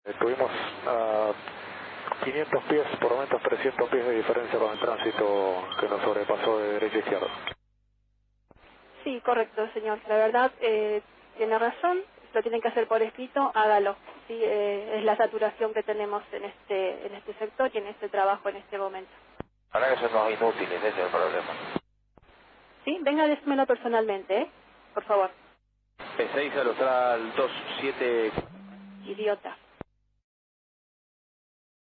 Tuvimos 500 pies, por momentos 300 pies de diferencia con el tránsito que nos sobrepasó de derecha a izquierda. Sí, correcto, señor. La verdad, tiene razón, lo tienen que hacer por escrito, hágalo. Sí, es la saturación que tenemos en este sector y en este trabajo en este momento. Ahora que son los inútiles, ese es el problema. Sí, venga, déjemelo personalmente, por favor. P6 al Austral 27... Idiota.